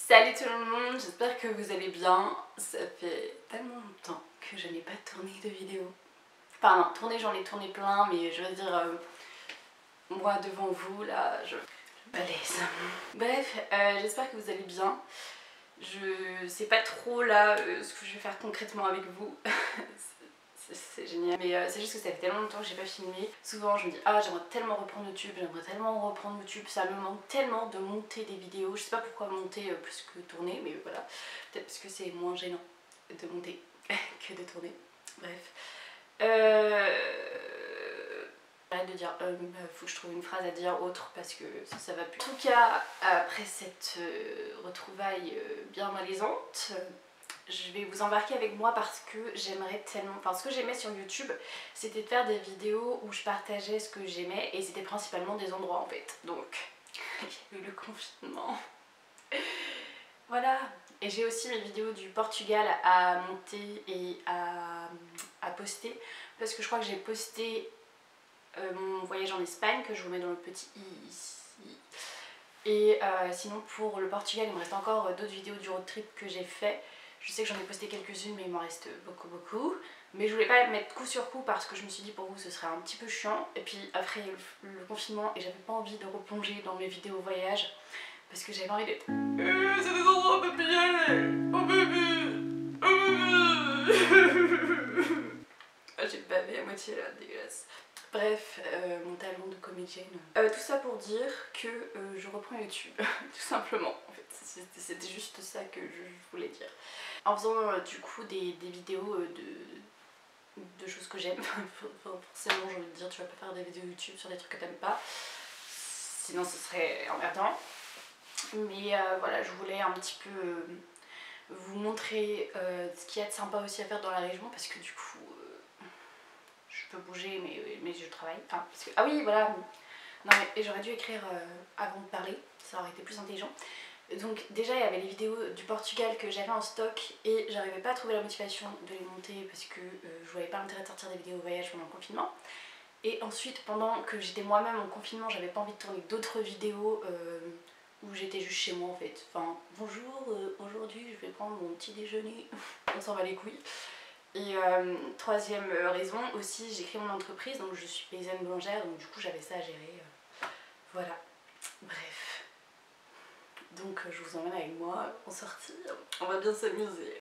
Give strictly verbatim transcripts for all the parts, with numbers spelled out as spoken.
Salut tout le monde, j'espère que vous allez bien. Ça fait tellement longtemps que je n'ai pas tourné de vidéo. Enfin non, tourner j'en ai tourné plein, mais je veux dire, euh, moi devant vous là, je... balèze. Bref, euh, j'espère que vous allez bien. Je sais pas trop là euh, ce que je vais faire concrètement avec vous. C'est génial, mais euh, c'est juste que ça fait tellement longtemps que j'ai pas filmé. Souvent je me dis ah j'aimerais tellement reprendre YouTube, j'aimerais tellement reprendre YouTube, ça me manque tellement de monter des vidéos. Je sais pas pourquoi monter euh, plus que tourner, mais voilà, peut-être parce que c'est moins gênant de monter que de tourner. Bref, euh... arrête de dire euh, faut que je trouve une phrase à dire autre parce que ça, ça va plus. En tout cas, après cette euh, retrouvaille euh, bien malaisante, je vais vous embarquer avec moi parce que j'aimerais tellement... Enfin, ce que j'aimais sur YouTube, c'était de faire des vidéos où je partageais ce que j'aimais et c'était principalement des endroits en fait. Donc, il y a eu le confinement. Voilà. Et j'ai aussi mes vidéos du Portugal à monter et à, à poster parce que je crois que j'ai posté euh, mon voyage en Espagne que je vous mets dans le petit i ici. Et euh, sinon pour le Portugal, il me reste encore d'autres vidéos du road trip que j'ai fait. Je sais que j'en ai posté quelques-unes mais il m'en reste beaucoup beaucoup. Mais je voulais pas mettre coup sur coup parce que je me suis dit pour vous ce serait un petit peu chiant. Et puis après le, le confinement et j'avais pas envie de replonger dans mes vidéos voyage. Parce que j'avais envie d'être... Euh, c'est des endroits où on peut plus y aller. Oh bébé, oh bébé. J'ai bavé à moitié là, dégueulasse. Bref, euh, mon talent de comédienne. Euh, tout ça pour dire que euh, je reprends YouTube, tout simplement. En fait, c'était juste ça que je voulais dire. En faisant euh, du coup des, des vidéos euh, de, de choses que j'aime. Forcément, j'ai envie de dire, tu vas pas faire des vidéos YouTube sur des trucs que t'aimes pas. Sinon, ce serait emmerdant. Mais euh, voilà, je voulais un petit peu euh, vous montrer euh, ce qu'il y a de sympa aussi à faire dans la région parce que du coup... Euh, je peux bouger mais, mais je travaille. Enfin, parce que, ah oui voilà. Non mais j'aurais dû écrire euh, avant de parler, ça aurait été plus intelligent. Donc déjà il y avait les vidéos du Portugal que j'avais en stock et j'arrivais pas à trouver la motivation de les monter parce que euh, je voyais pas l'intérêt de sortir des vidéos voyage pendant le confinement. Et ensuite pendant que j'étais moi-même en confinement, j'avais pas envie de tourner d'autres vidéos euh, où j'étais juste chez moi en fait. Enfin bonjour, euh, aujourd'hui je vais prendre mon petit déjeuner, on s'en va les couilles. Et euh, troisième raison aussi, j'ai créé mon entreprise, donc je suis paysanne boulangère, donc du coup j'avais ça à gérer. Euh, voilà, bref. Donc je vous emmène avec moi en sortie, on va bien s'amuser.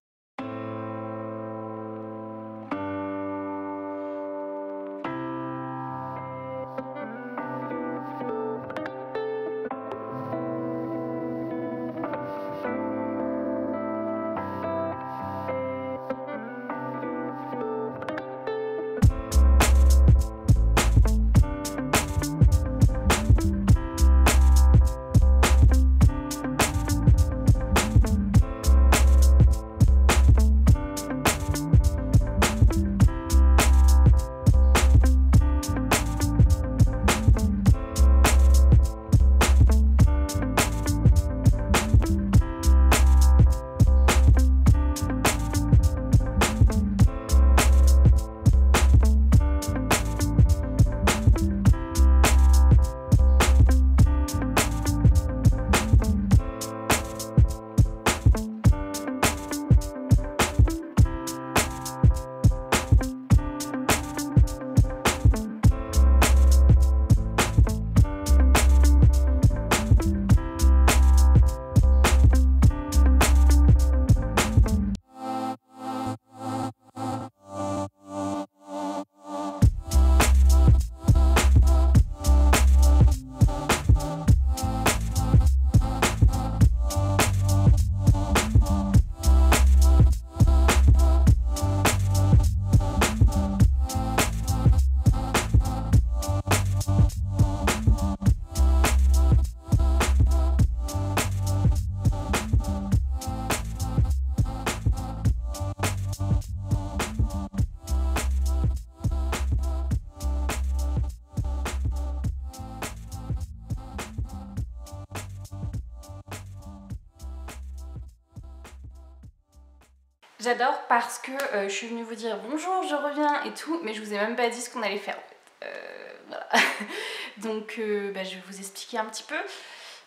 J'adore parce que euh, je suis venue vous dire bonjour, je reviens et tout, mais je vous ai même pas dit ce qu'on allait faire en fait. Euh, voilà. Donc euh, bah, je vais vous expliquer un petit peu.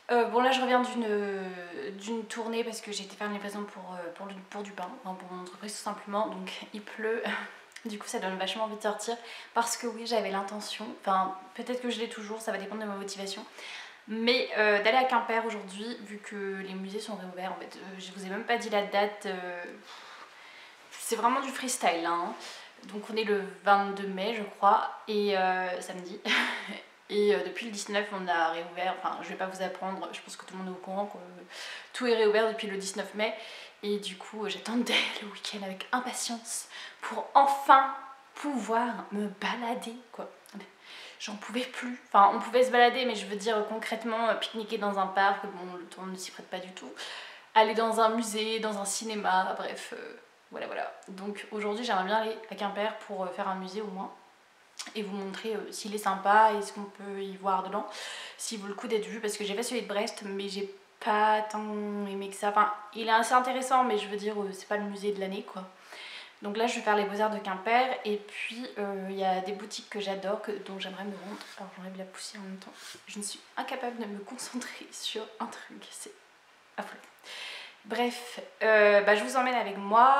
Euh, bon là je reviens d'une d'une tournée parce que j'ai été faire une livraison pour, pour, pour du pain, enfin pour mon entreprise tout simplement, donc il pleut, du coup ça donne vachement envie de sortir parce que oui j'avais l'intention, enfin peut-être que je l'ai toujours, ça va dépendre de ma motivation, mais euh, d'aller à Quimper aujourd'hui vu que les musées sont réouverts en fait, euh, je vous ai même pas dit la date, euh, c'est vraiment du freestyle là, hein. Donc on est le vingt-deux mai je crois et euh, samedi. Et euh, depuis le dix-neuf on a réouvert, enfin je vais pas vous apprendre, je pense que tout le monde est au courant que tout est réouvert depuis le dix-neuf mai. Et du coup euh, j'attendais le week-end avec impatience pour enfin pouvoir me balader quoi. J'en pouvais plus, enfin on pouvait se balader mais je veux dire concrètement euh, pique-niquer dans un parc, bon le temps ne s'y prête pas du tout. Aller dans un musée, dans un cinéma, bref euh, voilà voilà. Donc aujourd'hui j'aimerais bien aller à Quimper pour euh, faire un musée au moins. Et vous montrer euh, s'il est sympa et ce qu'on peut y voir dedans, s'il vaut le coup d'être vu, parce que j'ai fait celui de Brest mais j'ai pas tant aimé que ça, enfin il est assez intéressant mais je veux dire euh, c'est pas le musée de l'année quoi. Donc là je vais faire les Beaux-Arts de Quimper et puis il euh, y a des boutiques que j'adore dont j'aimerais me rendre, alors j'enlève la poussière en même temps, je ne suis incapable de me concentrer sur un truc, c'est affolant. Bref, euh, bah, je vous emmène avec moi.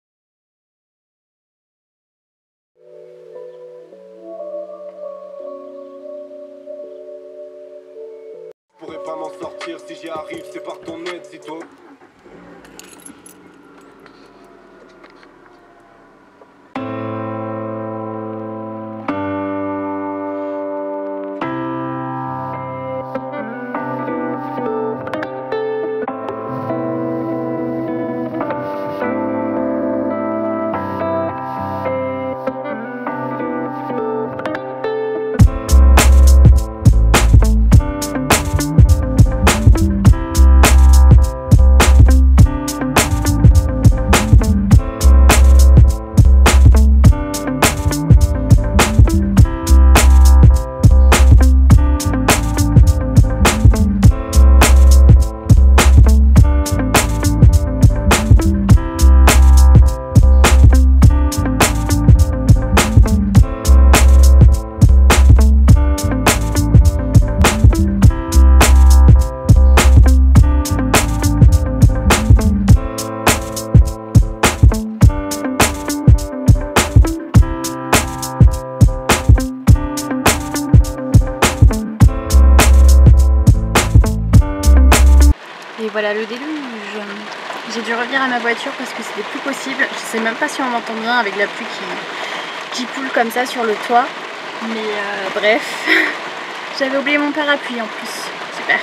Je pourrais pas m'en sortir, si j'y arrive c'est par ton aide, si toi... Et voilà le déluge. J'ai dû revenir à ma voiture parce que c'était plus possible. Je sais même pas si on m'entend bien avec la pluie qui, qui coule comme ça sur le toit. Mais euh, bref, j'avais oublié mon parapluie en plus. Super.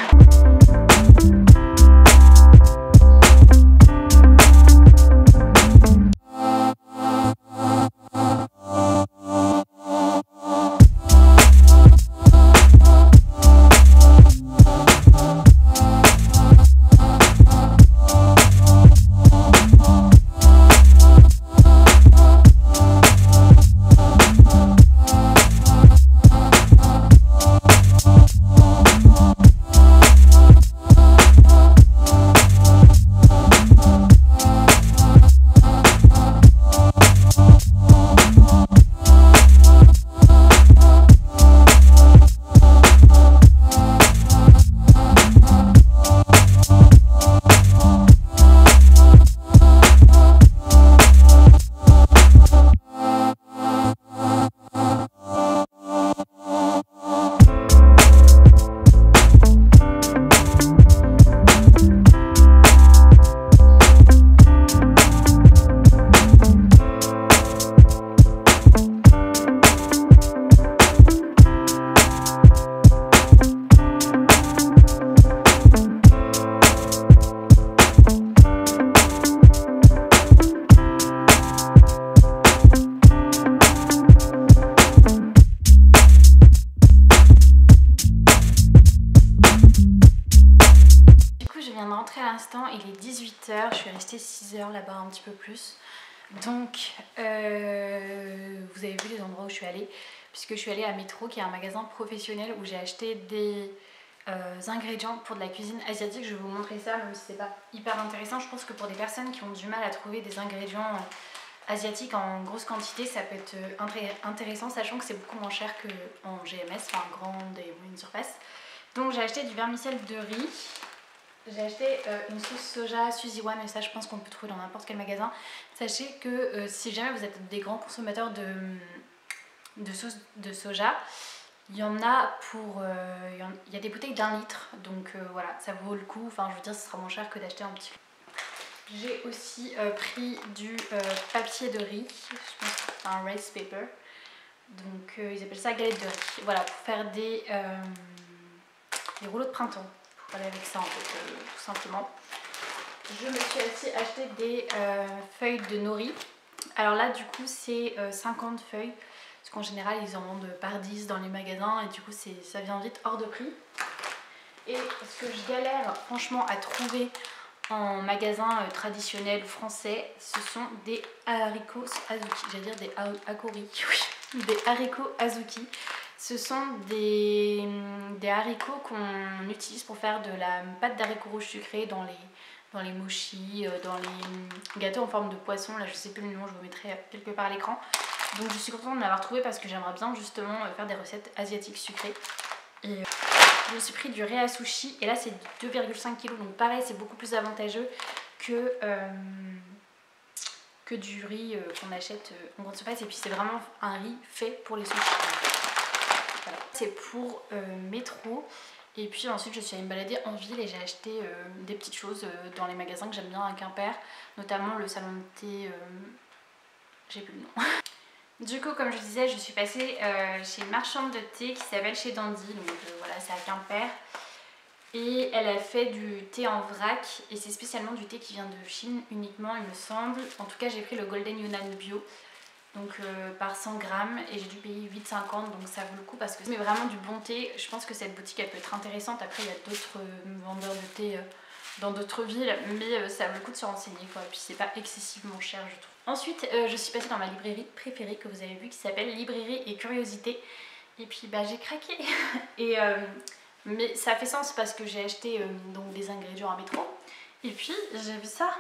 À l'instant il est dix-huit heures, je suis restée six heures là-bas, un petit peu plus. Donc euh, vous avez vu les endroits où je suis allée, puisque je suis allée à Métro qui est un magasin professionnel où j'ai acheté des euh, ingrédients pour de la cuisine asiatique. Je vais vous montrer ça même si c'est pas hyper intéressant. Je pense que pour des personnes qui ont du mal à trouver des ingrédients asiatiques en grosse quantité, ça peut être intéressant, sachant que c'est beaucoup moins cher qu'en G M S, enfin grande et moyenne surface. Donc j'ai acheté du vermicelle de riz. J'ai acheté euh, une sauce soja Suzy One, et ça je pense qu'on peut trouver dans n'importe quel magasin. Sachez que euh, si jamais vous êtes des grands consommateurs de, de sauce de soja, il y en a pour... Euh, il, y en, il y a des bouteilles d'un litre, donc euh, voilà, ça vaut le coup. Enfin je veux dire, ce sera moins cher que d'acheter un petit. J'ai aussi euh, pris du euh, papier de riz, je pense que c'est un rice paper. Donc euh, ils appellent ça galette de riz. Voilà, pour faire des, euh, des rouleaux de printemps. Pour aller avec ça en fait, euh, tout simplement. Je me suis aussi acheté des euh, feuilles de nori. Alors là du coup c'est euh, cinquante feuilles. Parce qu'en général ils en vendent par dix dans les magasins. Et du coup ça vient vite hors de prix. Et ce que je galère franchement à trouver en magasin euh, traditionnel français, ce sont des haricots azuki. J'allais dire des hakori. Oui, des haricots azuki. Ce sont des, des haricots qu'on utilise pour faire de la pâte d'haricots rouges sucrés dans les, dans les mochis, dans les gâteaux en forme de poisson. Là je sais plus le nom, je vous mettrai quelque part à l'écran. Donc je suis contente de l'avoir trouvé parce que j'aimerais bien justement faire des recettes asiatiques sucrées. Et je me suis pris du riz à sushi et là c'est deux virgule cinq kilos, donc pareil c'est beaucoup plus avantageux que, euh, que du riz euh, qu'on achète euh, en grande surface. Et puis c'est vraiment un riz fait pour les sushis. Voilà. C'est pour euh, métro. Et puis ensuite je suis allée me balader en ville et j'ai acheté euh, des petites choses euh, dans les magasins que j'aime bien à Quimper, notamment le salon de thé, euh, j'ai plus le nom. Du coup comme je disais, je suis passée euh, chez une marchande de thé qui s'appelle Chez Dandy, donc euh, voilà c'est à Quimper. Et elle a fait du thé en vrac et c'est spécialement du thé qui vient de Chine uniquement il me semble. En tout cas j'ai pris le Golden Yunnan Bio. Donc euh, par cent grammes et j'ai dû payer huit cinquante, donc ça vaut le coup parce que c'est vraiment du bon thé. Je pense que cette boutique elle peut être intéressante. Après il y a d'autres euh, vendeurs de thé euh, dans d'autres villes, mais euh, ça vaut le coup de se renseigner quoi. Et puis c'est pas excessivement cher je trouve. Ensuite euh, je suis passée dans ma librairie préférée que vous avez vu qui s'appelle Librairie et Curiosité. Et puis bah j'ai craqué. et, euh, mais ça fait sens parce que j'ai acheté euh, donc des ingrédients à métro. Et puis j'ai vu ça.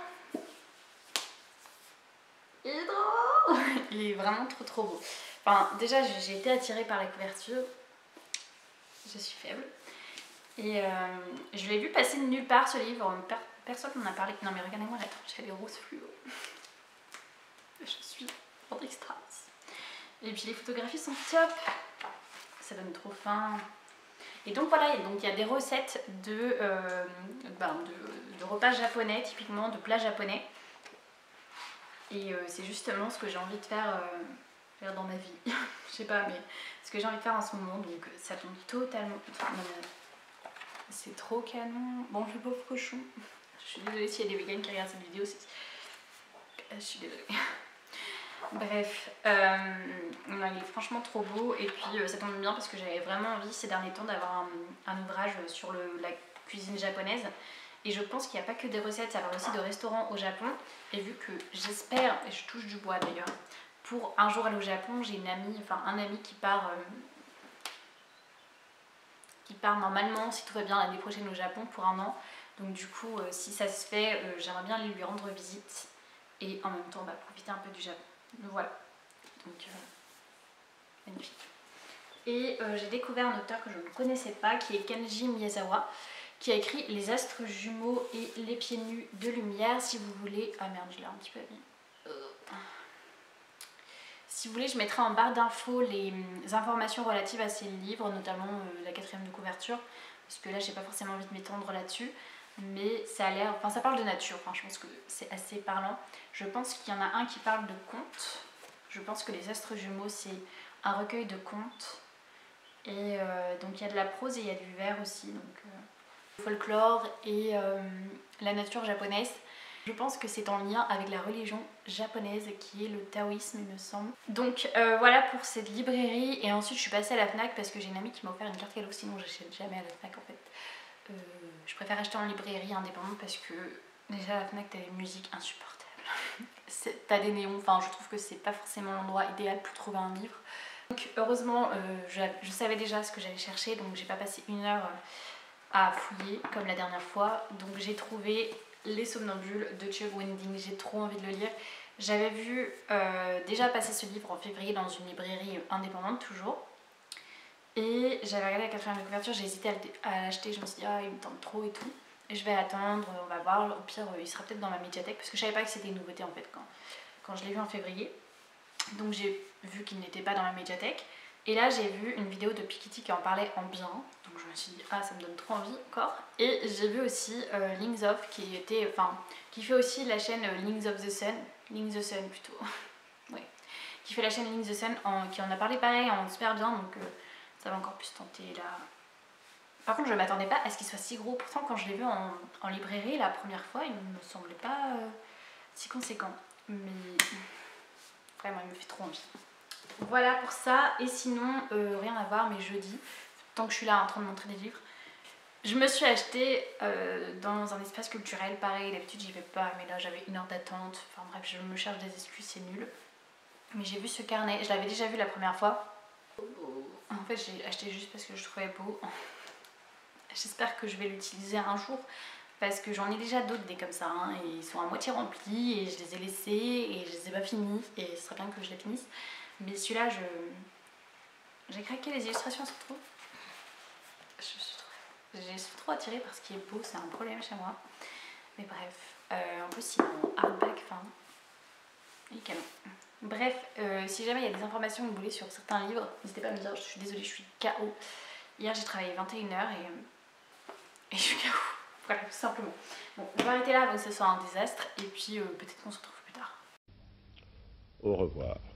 Il est trop beau. Il est vraiment trop trop beau. Enfin déjà j'ai été attirée par la couverture. Je suis faible. Et euh, je l'ai vu passer de nulle part ce livre. Personne m'en a parlé. Non mais regardez-moi là, j'ai les roses fluo. Je suis en extase. Et puis les photographies sont top. Ça donne trop faim. Et donc voilà, donc il y a des recettes de, euh, ben de, de repas japonais, typiquement de plats japonais. Et euh, c'est justement ce que j'ai envie de faire, euh, faire dans ma vie. Je sais pas, mais ce que j'ai envie de faire en ce moment, donc ça tombe totalement... C'est trop canon. Bon, le pauvre cochon. Je suis désolée s'il y a des vegans qui regardent cette vidéo. Je suis désolée. Bref, euh, non, il est franchement trop beau. Et puis euh, ça tombe bien parce que j'avais vraiment envie ces derniers temps d'avoir un, un ouvrage sur le, la cuisine japonaise. Et je pense qu'il n'y a pas que des recettes, ça parle aussi de restaurants au Japon. Et vu que j'espère, et je touche du bois d'ailleurs, pour un jour aller au Japon, j'ai une amie, enfin un ami qui part, euh, qui part normalement, si tout va bien, l'année prochaine au Japon pour un an. Donc du coup, euh, si ça se fait, euh, j'aimerais bien aller lui rendre visite et en même temps bah, profiter un peu du Japon. Donc voilà, donc euh, magnifique. Et euh, j'ai découvert un auteur que je ne connaissais pas, qui est Kenji Miyazawa, qui a écrit Les astres jumeaux et Les pieds nus de lumière. Si vous voulez... Ah merde, je l'ai un petit peu mis. Euh... Si vous voulez, je mettrai en barre d'infos les informations relatives à ces livres, notamment euh, la quatrième de couverture, parce que là, j'ai pas forcément envie de m'étendre là-dessus. Mais ça a l'air... Enfin, ça parle de nature, enfin, je pense que c'est assez parlant. Je pense qu'il y en a un qui parle de contes. Je pense que Les astres jumeaux, c'est un recueil de contes. Et euh, donc, il y a de la prose et il y a du vers aussi, donc... Euh... folklore et euh, la nature japonaise. Je pense que c'est en lien avec la religion japonaise qui est le taoïsme il me semble. Donc euh, voilà pour cette librairie. Et ensuite je suis passée à la FNAC parce que j'ai une amie qui m'a offert une carte cadeau, sinon j'achète jamais à la FNAC en fait. Euh, je préfère acheter en librairie indépendante parce que déjà à la FNAC t'as des musiques insupportables. T'as des néons, enfin je trouve que c'est pas forcément l'endroit idéal pour trouver un livre. Donc heureusement euh, je, je savais déjà ce que j'allais chercher, donc j'ai pas passé une heure euh, à fouiller comme la dernière fois. Donc j'ai trouvé Les Somnambules de Chug Wending, j'ai trop envie de le lire. J'avais vu euh, déjà passer ce livre en février dans une librairie indépendante toujours. Et j'avais regardé la quatrième de couverture, j'ai hésité à l'acheter, je me suis dit ah il me tente trop et tout. Et je vais attendre, on va voir, au pire il sera peut-être dans ma médiathèque parce que je savais pas que c'était une nouveauté en fait quand, quand je l'ai vu en février. Donc j'ai vu qu'il n'était pas dans ma médiathèque. Et là j'ai vu une vidéo de Piketty qui en parlait en bien. Donc je me suis dit ah ça me donne trop envie encore. Et j'ai vu aussi euh, Links of qui était, enfin qui fait aussi la chaîne euh, Links of the Sun. Links the Sun plutôt. Oui. Qui fait la chaîne Links the Sun en, qui en a parlé pareil en super bien donc euh, ça va encore plus tenter là. Par contre je ne m'attendais pas à ce qu'il soit si gros. Pourtant quand je l'ai vu en, en librairie la première fois il ne me semblait pas euh, si conséquent. Mais vraiment il me fait trop envie. Voilà pour ça, et sinon euh, rien à voir, mais jeudi, tant que je suis là en train de montrer des livres, je me suis acheté euh, dans un espace culturel, pareil d'habitude j'y vais pas, mais là j'avais une heure d'attente, enfin bref je me cherche des excuses, c'est nul. Mais j'ai vu ce carnet, je l'avais déjà vu la première fois, en fait j'ai acheté juste parce que je trouvais beau. J'espère que je vais l'utiliser un jour, parce que j'en ai déjà d'autres des comme ça, hein, et ils sont à moitié remplis, et je les ai laissés, et je les ai pas finis, et ce serait bien que je les finisse. Mais celui-là, je... j'ai craqué, les illustrations, c'est trop... Je suis trop... J'ai suis trop attirée par ce qui est beau, c'est un problème chez moi. Mais bref, euh, en plus il est en hardback, enfin... Il est canon. Bref, euh, si jamais il y a des informations que vous voulez sur certains livres, n'hésitez pas à me dire, je suis désolée, je suis K O. Hier j'ai travaillé vingt et une heures et... et je suis K O. Voilà, tout simplement. Bon, je vais arrêter là avant que ce soit un désastre, et puis euh, peut-être qu'on se retrouve plus tard. Au revoir.